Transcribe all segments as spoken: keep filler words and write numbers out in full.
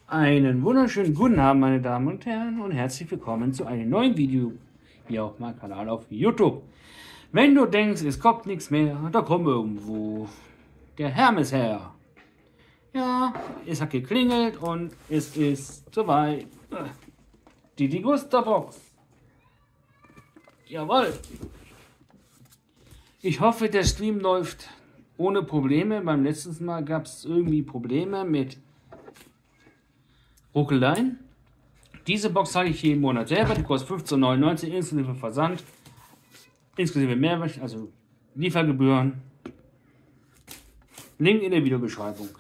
Einen wunderschönen guten Abend, meine Damen und Herren, und herzlich willkommen zu einem neuen Video hier auf meinem Kanal auf YouTube. Wenn du denkst, es kommt nichts mehr, da kommt irgendwo der Hermes her. Ja, es hat geklingelt und es ist soweit. Die Degusta-Box. Jawohl. Ich hoffe, der Stream läuft ohne Probleme. Beim letzten Mal gab es irgendwie Probleme mit Ruckeleien. Diese Box habe ich jeden Monat selber. Die kostet fünfzehn neunundneunzig inklusive Versand, inklusive Mehrwertung, also Liefergebühren. Link in der Videobeschreibung.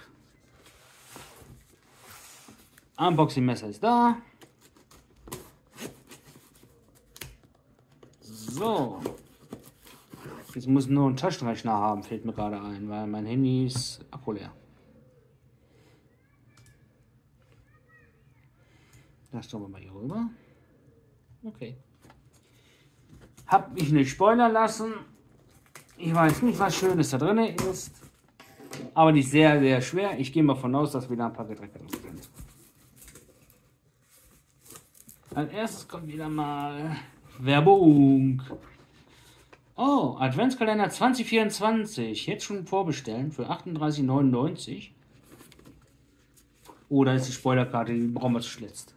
Unboxing-Messer ist da. So. Jetzt muss nur ein Taschenrechner haben, fällt mir gerade ein, weil mein Handy ist Akku leer. Das schauen wir mal hier rüber. Okay. Hab mich nicht spoilern lassen. Ich weiß nicht, was Schönes da drin ist. Aber nicht sehr, sehr schwer. Ich gehe mal davon aus, dass wieder ein paar Getränke drin sind. Als erstes kommt wieder mal Werbung. Oh, Adventskalender zwanzig vierundzwanzig. Jetzt schon vorbestellen für achtunddreißig neunundneunzig. Oder ist die Spoilerkarte, die brauchen wir zuletzt.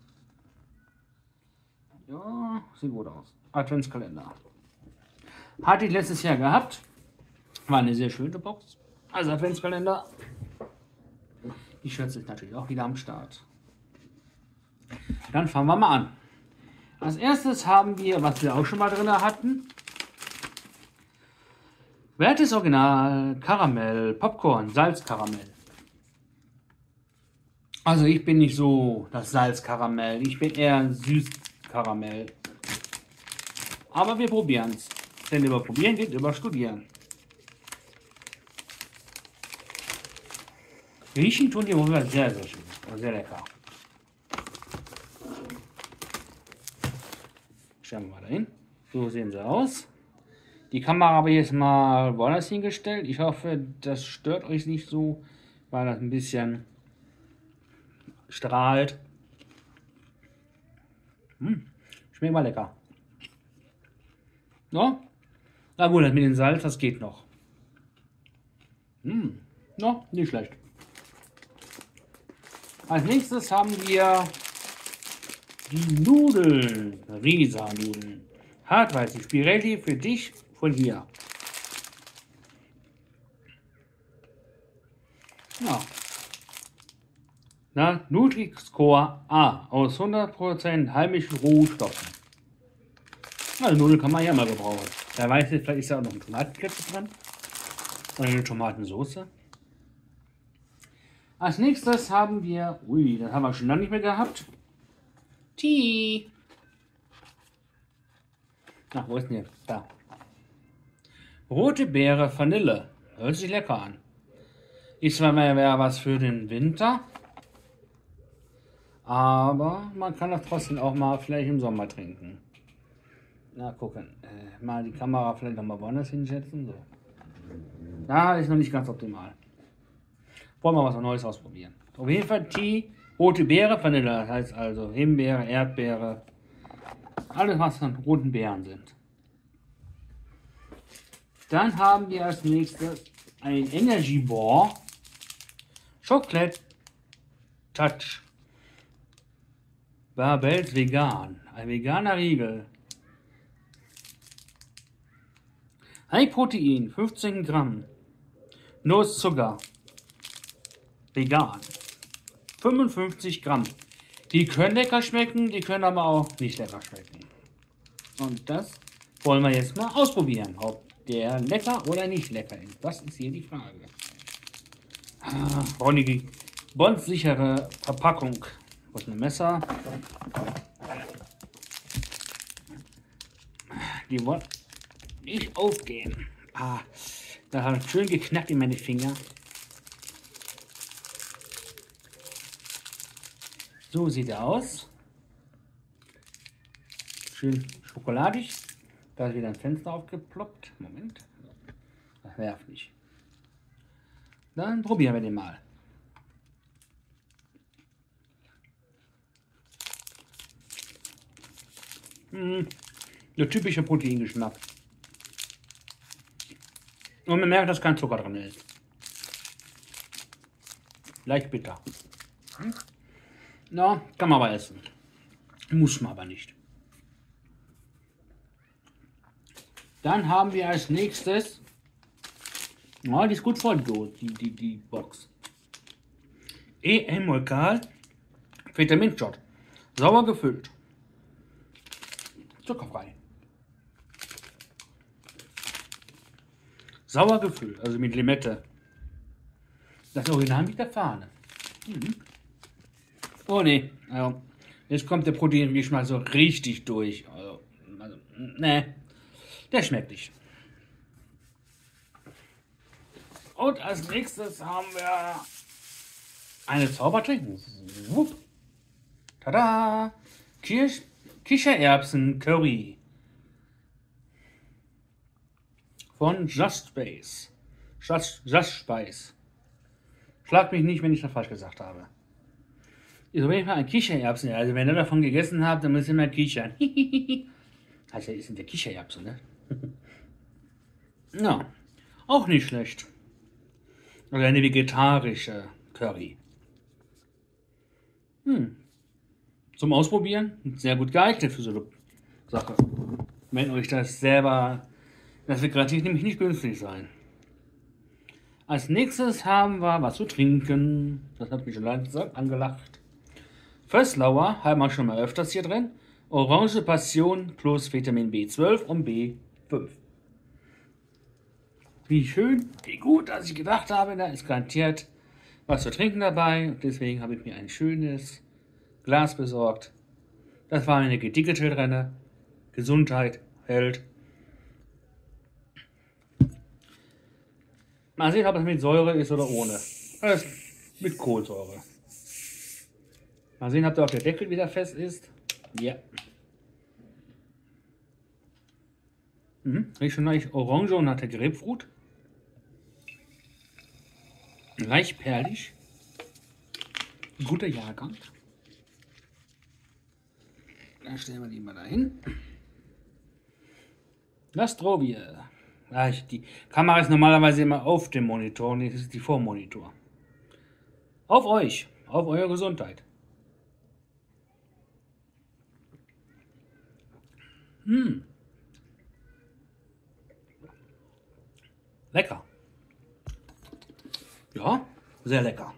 Ja, sieht gut aus. Adventskalender. Hatte ich letztes Jahr gehabt. War eine sehr schöne Box. Also Adventskalender. Die Shirts sind natürlich auch wieder am Start. Dann fangen wir mal an. Als erstes haben wir, was wir auch schon mal drin hatten. Wertes Original Karamell, Popcorn, Salzkaramell. Also ich bin nicht so das Salzkaramell. Ich bin eher Süßkaramell. Aber wir probieren es. Denn über probieren geht über studieren. Riechen tun die wohl sehr, sehr schön. Sehr lecker. Schauen wir mal dahin. So sehen sie aus. Die Kamera habe ich jetzt mal woanders hingestellt. Ich hoffe, das stört euch nicht so, weil das ein bisschen strahlt. Hm, schmeckt mal lecker. No? Na gut, das mit dem Salz, das geht noch. Hm, no, nicht schlecht. Als nächstes haben wir die Nudeln, Risa-Nudeln. Hartweißig Spirelli für dich von hier. Ja. Na, Nutri-Score A aus hundert Prozent heimischen Rohstoffen. Also Nudeln kann man ja mal gebrauchen. Wer weiß, vielleicht ist ja auch noch ein Tomatenketchup drin. Oder eine Tomatensauce. Als nächstes haben wir, ui, das haben wir schon lange nicht mehr gehabt. Tee. Ach, wo ist denn jetzt? Da. Rote Beere Vanille. Hört sich lecker an. Ist zwar mehr was für den Winter, aber man kann das trotzdem auch mal vielleicht im Sommer trinken. Na, gucken. Äh, mal die Kamera vielleicht noch mal woanders hinsetzen. So. Da ist noch nicht ganz optimal. Wollen wir was Neues ausprobieren. Auf jeden Fall Tee, rote Beere Vanille. Das heißt also Himbeere, Erdbeere. Alles, was von roten Beeren sind. Dann haben wir als nächstes ein Energy Bar Chocolate Touch Barbells Vegan. Ein veganer Riegel. High Protein, fünfzehn Gramm. No Zucker. Vegan. fünfundfünfzig Gramm. Die können lecker schmecken, die können aber auch nicht lecker schmecken. Und das wollen wir jetzt mal ausprobieren, ob der lecker oder nicht lecker ist. Das ist hier die Frage. Ah, Bonnie, bondsichere Verpackung. Wo ist ein Messer? Die wollen nicht aufgehen. Ah, da hat schön geknackt in meine Finger. So sieht er aus. Schön schokoladig. Da ist wieder ein Fenster aufgeploppt. Moment. Das nervt nicht. Dann probieren wir den mal. Hm, der typische Proteingeschmack. Und man merkt, dass kein Zucker drin ist. Leicht bitter. Na, kann man aber essen. Muss man aber nicht. Dann haben wir als nächstes, ja, die ist gut voll, die, die, die Box. E-Emulgal Vitaminshot. Sauer gefüllt. Zuckerfrei. Sauer gefüllt, also mit Limette. Das Original mit der Fahne. Mhm. Oh ne, also, jetzt kommt der Proteingeschmack so richtig durch. Also, also, ne, der schmeckt nicht. Und als nächstes haben wir eine Zaubertrink. Wupp. Tada! Kirsch, Kichererbsen Curry. Von Just Space. Just, Just Spice. Schlag mich nicht, wenn ich das falsch gesagt habe. Ist auf jeden Fall ein Kichererbsen. Also wenn ihr davon gegessen habt, dann müsst ihr mal kichern. Heißt ja, sind ja Kichererbsen, ne? Ja, auch nicht schlecht. Also eine vegetarische Curry. Hm. Zum Ausprobieren sehr gut geeignet für so eine Sache. Wenn euch das selber, das wird gerade nämlich nicht günstig sein. Als nächstes haben wir was zu trinken. Das hat mich schon langsam angelacht. Vöslauer haben wir schon mal öfters hier drin. Orange Passion plus Vitamin B zwölf und B fünf. Wie schön, wie gut, dass ich gedacht habe, da ist garantiert was zu trinken dabei. Deswegen habe ich mir ein schönes Glas besorgt. Das war eine gedickelte drin. Gesundheit hält. Mal sehen, ob es mit Säure ist oder ohne. Das ist mit Kohlsäure. Mal sehen, ob da auch der Deckel wieder fest ist. Ja. Mhm. Riecht schon leicht Orange und hat der Grapefruit. Leicht perlig. Guter Jahrgang. Dann stellen wir die mal dahin. Lastrovie. Ja, ich, die Kamera ist normalerweise immer auf dem Monitor und jetzt ist die vor dem Monitor. Auf euch, auf eure Gesundheit. Hm. Lecker. Ja, sehr lecker.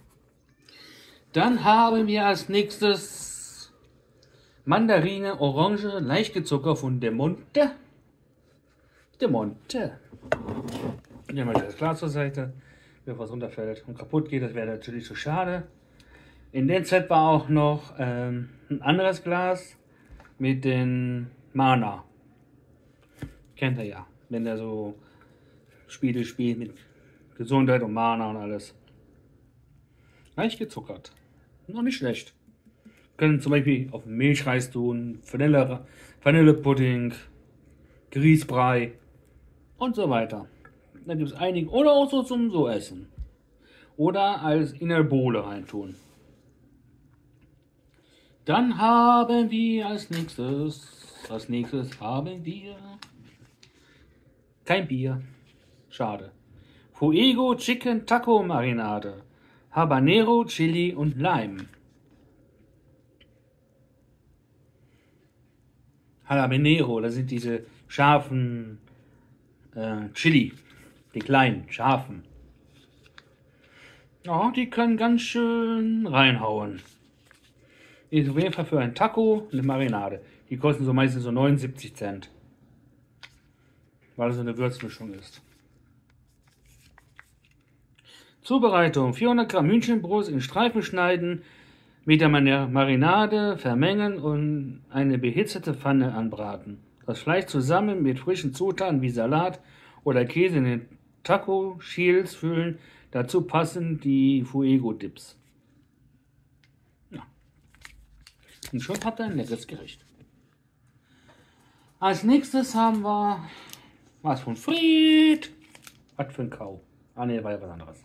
Dann haben wir als nächstes Mandarine, Orange, leicht gezuckert von De Monte. De Monte. Nehmen wir das Glas zur Seite. Wenn was runterfällt und kaputt geht, das wäre natürlich zu schade. In dem Set war auch noch ähm, ein anderes Glas mit den Mana. Kennt ihr ja, wenn der so Spiele spielt mit Gesundheit und Mana und alles. Leicht gezuckert. Noch nicht schlecht. Können zum Beispiel auf Milchreis tun, Vanille, Vanillepudding, Grießbrei und so weiter. Da gibt es einige. Oder auch so zum so Essen. Oder als in der Bowle reintun. Dann haben wir als nächstes, als nächstes haben wir kein Bier. Schade. Fuego Chicken Taco Marinade. Habanero, Chili und Lime. Habanero, das sind diese scharfen äh, Chili. Die kleinen, scharfen. Ja, die können ganz schön reinhauen. Ist auf jeden Fall für ein Taco eine Marinade. Die kosten so meistens so neunundsiebzig Cent. Weil es so eine Würzmischung ist. Zubereitung: vierhundert Gramm Hühnchenbrust in Streifen schneiden, mit der Marinade vermengen und eine behitzte Pfanne anbraten. Das Fleisch zusammen mit frischen Zutaten wie Salat oder Käse in den Taco-Shields füllen. Dazu passen die Fuego-Dips. Ja. Und schon habt ihr ein leckeres Gericht. Als nächstes haben wir was von Fried. Was für ein Kau. Ah ne, war ja was anderes.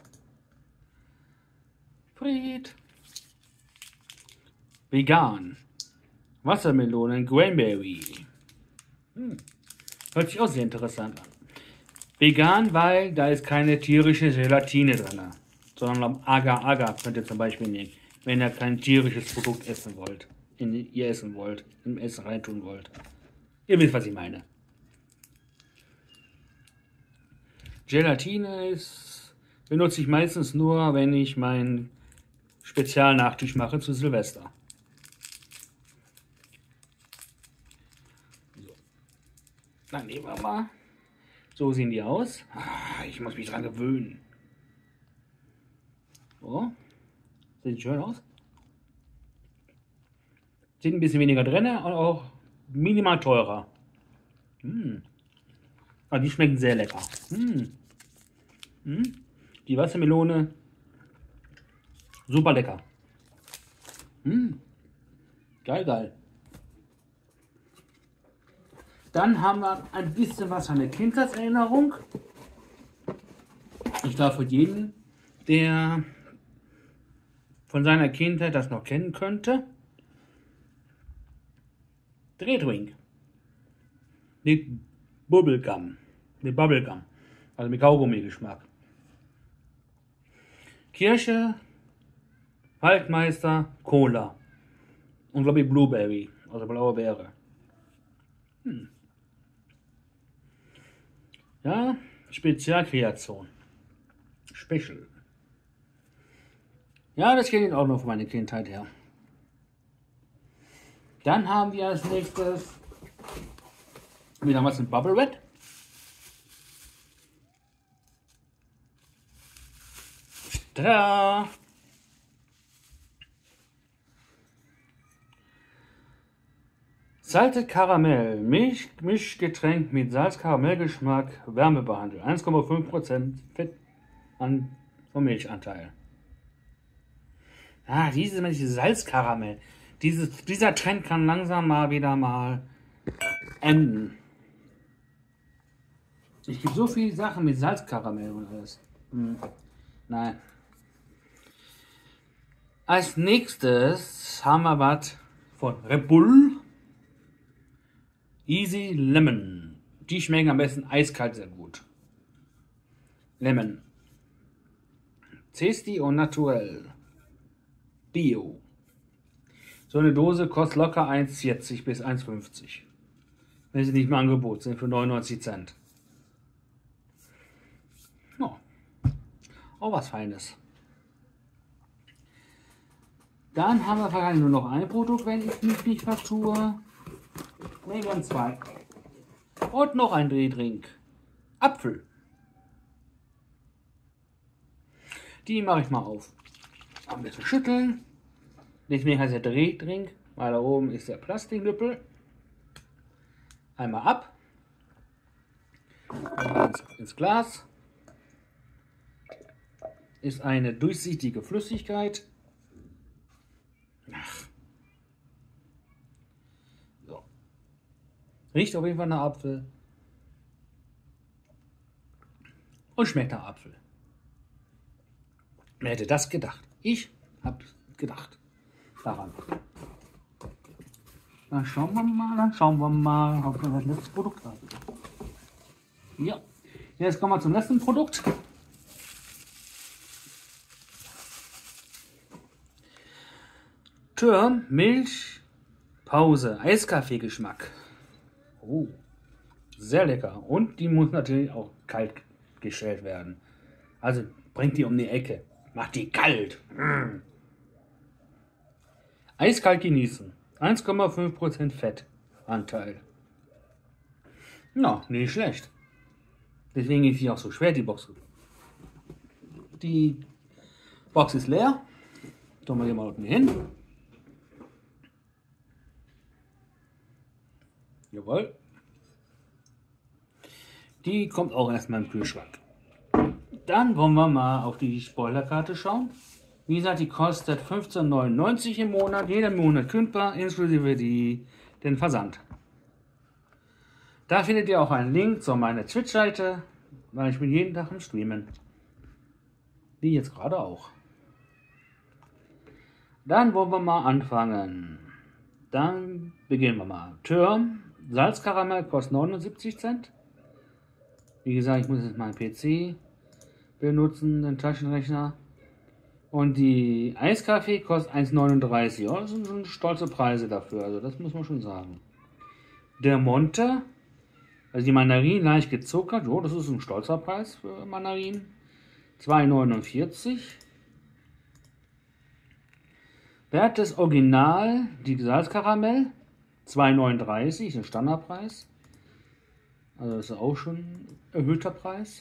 Fried. Vegan. Wassermelonen Cranberry. Hm. Hört sich auch sehr interessant an. Vegan, weil da ist keine tierische Gelatine drin, sondern Agar-Agar könnt ihr zum Beispiel nehmen, wenn ihr kein tierisches Produkt essen wollt, in ihr essen wollt, im Essen reintun wollt. Ihr wisst, was ich meine. Gelatine ist, benutze ich meistens nur, wenn ich meinen Spezialnachtisch mache zu Silvester. So. Dann nehmen wir mal. So sehen die aus. Ah, ich muss mich dran gewöhnen. So. Sieht schön aus. Sind ein bisschen weniger drin und auch minimal teurer. Mmh. Aber die schmecken sehr lecker. Mmh. Mmh. Die Wassermelone, super lecker. Mmh. Geil, geil. Dann haben wir ein bisschen was an der Kindheitserinnerung. Ich glaube, für jeden, der von seiner Kindheit das noch kennen könnte. Drehdrink. Mit Bubblegum. Mit Bubblegum. Also mit Kaugummi-Geschmack. Kirsche, Waldmeister, Cola. Und glaube ich Blueberry. Also blaue Beere. Hm. Ja, Spezialkreation. Special. Ja, das kenne ich auch noch von meiner Kindheit her. Dann haben wir als nächstes wieder was mit Bubble Wrap. Da. Salted Karamell, Milch, Mischgetränk mit Salz-Karamellgeschmack, Wärme behandelt. eins Komma fünf Prozent Fett an vom Milchanteil. Ah, dieses, dieses Salzkaramell. Dieses, dieser Trend kann langsam mal wieder mal enden. Ich gibt so viele Sachen mit Salzkaramell und alles. Hm. Nein. Als nächstes haben wir was von Red Bull. Easy Lemon. Die schmecken am besten eiskalt sehr gut. Lemon. Tasty und naturell. Bio. So eine Dose kostet locker eins vierzig bis eins fünfzig. Wenn sie nicht im Angebot sind für neunundneunzig Cent. Ja. Auch was Feines. Dann haben wir wahrscheinlich nur noch ein Produkt, wenn ich mich nicht vertue. Ne, wir haben zwei. Und noch ein Drehdrink. Apfel. Die mache ich mal auf. Ein bisschen schütteln. Deswegen heißt der Drehdrink, weil da oben ist der Plastiknüppel. Einmal ab. Ins, ins Glas. Ist eine durchsichtige Flüssigkeit. Ach. So. Riecht auf jeden Fall nach Apfel. Und schmeckt nach Apfel. Wer hätte das gedacht? Ich habe gedacht daran. Dann schauen wir mal, dann schauen wir mal, ob wir das letzte Produkt haben. Ja, jetzt kommen wir zum letzten Produkt. Türm Milch Pause Eiskaffee-Geschmack. Oh, sehr lecker. Und die muss natürlich auch kalt gestellt werden. Also bringt die um die Ecke. Macht die kalt. Mm. Eiskalt genießen. eins Komma fünf Prozent Fettanteil. Na, nicht schlecht. Deswegen ist sie auch so schwer, die Box. Die Box ist leer. Tun wir hier mal unten hin. Jawohl. Die kommt auch erstmal im Kühlschrank. Dann wollen wir mal auf die Spoilerkarte schauen. Wie gesagt, die kostet fünfzehn neunundneunzig im Monat. Jeder Monat kündbar, inklusive die, den Versand. Da findet ihr auch einen Link zu meiner Twitch-Seite, weil ich bin jeden Tag im Streamen. Wie jetzt gerade auch. Dann wollen wir mal anfangen. Dann beginnen wir mal. Türm, Salzkaramell kostet neunundsiebzig Cent. Wie gesagt, ich muss jetzt meinen P C benutzen, den Taschenrechner. Und die Eiskaffee kostet eins neununddreißig. Oh, das sind schon stolze Preise dafür, also das muss man schon sagen. Der Monte, also die Mandarinen leicht gezuckert, oh, das ist ein stolzer Preis für Mandarinen. zwei neunundvierzig. Wert des Original, die Salzkaramell, zwei neununddreißig, ein Standardpreis. Also das ist auch schon ein erhöhter Preis.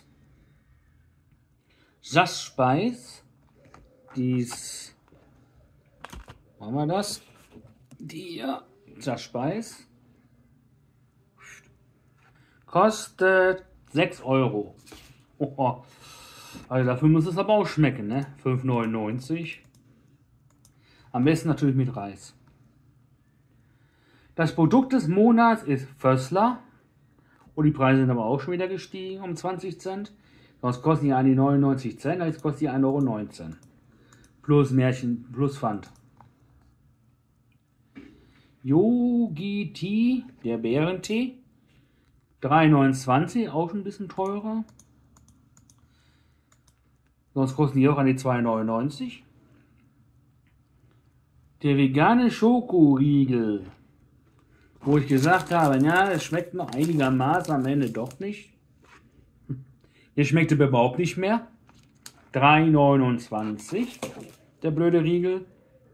Sass Speis, dies, machen wir das, die ja, Sass Speis, kostet sechs Euro. Oh, also dafür muss es aber auch schmecken, ne? fünf neunundneunzig. Am besten natürlich mit Reis. Das Produkt des Monats ist Vössler. Und die Preise sind aber auch schon wieder gestiegen um zwanzig Cent. Sonst kosten die eigentlich neunundneunzig Cent, jetzt kostet die ein Euro neunzehn. Plus Märchen, plus Pfand. Yogi Tea, der Bärentee. drei neunundzwanzig, auch schon ein bisschen teurer. Sonst kosten die auch an die zwei neunundneunzig. Der vegane Schokoriegel, wo ich gesagt habe, ja, es schmeckt noch einigermaßen, am Ende doch nicht. Der schmeckte überhaupt nicht mehr. drei neunundzwanzig, der blöde Riegel.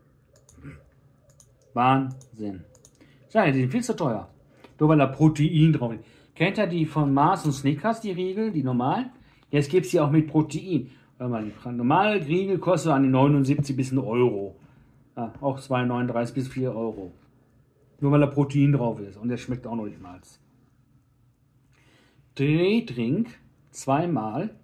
Wahnsinn. Ja, die sind viel zu teuer. Nur weil da Protein drauf ist. Kennt ihr die von Mars und Snickers, die Riegel, die normalen? Jetzt gibt es die auch mit Protein. Die normale Riegel kostet an die neunundsiebzig bis ein Euro. Ja, auch zwei neununddreißig bis vier Euro. Nur weil da Protein drauf ist. Und der schmeckt auch noch nicht mal. Drehdrink zweimal.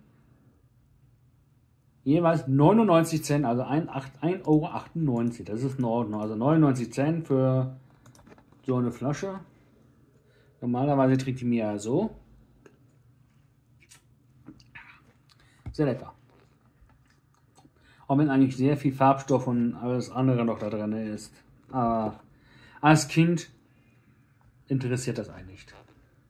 Jeweils neunundneunzig Cent, also ein Euro achtundneunzig. Das ist in Ordnung. Also neunundneunzig Cent für so eine Flasche. Normalerweise trinkt die mir ja so. Sehr lecker. Auch wenn eigentlich sehr viel Farbstoff und alles andere noch da drin ist. Aber als Kind interessiert das einen nicht.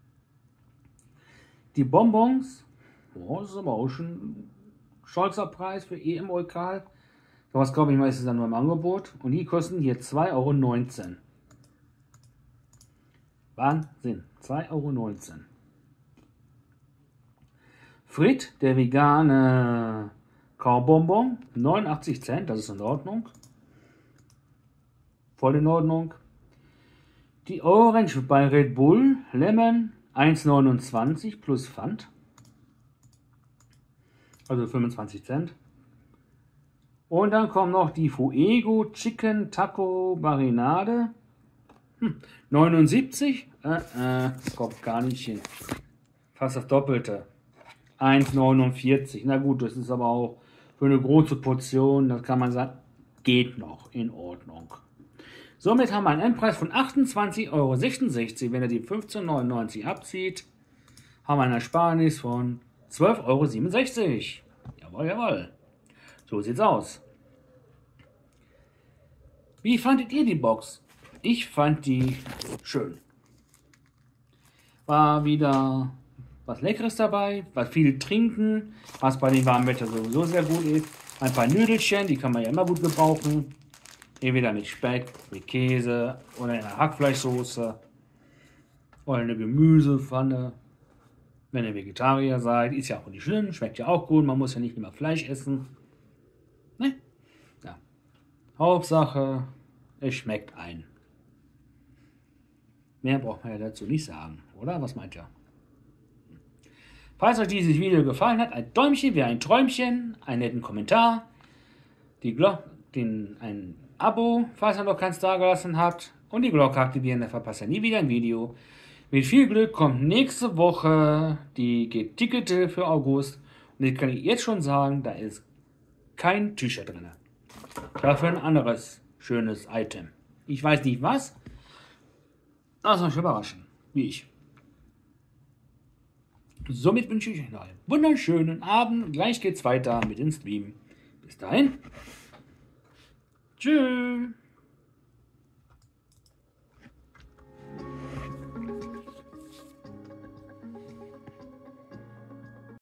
Die Bonbons, oh, das ist aber auch schon ein stolzer Preis für E M Eukal. Sowas glaube ich meistens dann nur im Angebot. Und die kosten hier zwei Euro neunzehn. Wahnsinn, zwei Euro neunzehn. Frit, der vegane Kaubonbon, neunundachtzig Cent, das ist in Ordnung. Voll in Ordnung. Die Orange bei Red Bull Lemon, eins neunundzwanzig plus Pfand. Also fünfundzwanzig Cent. Und dann kommt noch die Fuego Chicken Taco Marinade. Hm, neunundsiebzig? Äh, äh, kommt gar nicht hin. Fast das Doppelte. eins neunundvierzig. Na gut, das ist aber auch für eine große Portion, das kann man sagen, geht noch in Ordnung. Somit haben wir einen Endpreis von achtundzwanzig Euro sechsundsechzig. Wenn er die fünfzehn neunundneunzig abzieht, haben wir eine Ersparnis von zwölf Euro siebenundsechzig. Jawohl, jawohl. So sieht's aus. Wie fandet ihr die Box? Ich fand die schön. War wieder was Leckeres dabei, was viel trinken, was bei dem warmen Wetter sowieso sehr gut ist. Ein paar Nüdelchen, die kann man ja immer gut gebrauchen. Entweder mit Speck, mit Käse oder in einer Hackfleischsoße oder eine Gemüsepfanne. Wenn ihr Vegetarier seid, ist ja auch nicht schlimm, schmeckt ja auch gut, man muss ja nicht immer Fleisch essen. Ne? Ja. Hauptsache, es schmeckt ein. Mehr braucht man ja dazu nicht sagen, oder? Was meint ihr? Falls euch dieses Video gefallen hat, ein Däumchen wie ein Träumchen, einen netten Kommentar, die Glo den, ein Abo, falls ihr noch keins dagelassen habt, und die Glocke aktivieren, dann verpasst ihr nie wieder ein Video. Mit viel Glück kommt nächste Woche die Getickete für August. Und ich kann jetzt schon sagen, da ist kein T-Shirt drin. Dafür ein anderes schönes Item. Ich weiß nicht was. Das soll euch überraschen, wie ich. Somit wünsche ich euch noch einen wunderschönen Abend. Gleich geht's weiter mit dem Stream. Bis dahin. Tschüss.